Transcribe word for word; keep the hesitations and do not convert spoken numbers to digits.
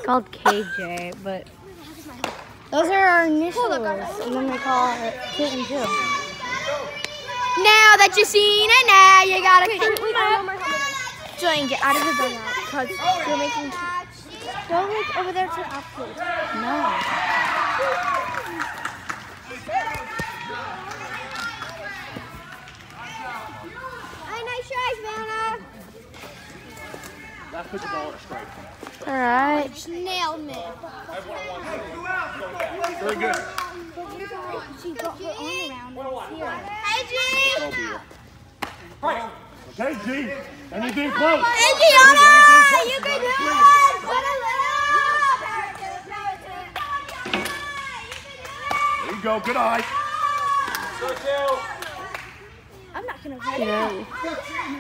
called K J, but those are our initials, and then they call it Kitten too. Now that you've seen it, now you gotta wait, wait, wait, one more time. Julian, get out of the dugout, because you're making... Go like over there to the outfield. No. Hey, nice try, Savannah. Let's put the ball at straight. All right. Just nailed me. Very good. She got her arm around here. Hey, G! Okay, G. Anything close? Hey, Gianna! You can do it! Put a There you go. Good eye. I'm not gonna Yeah.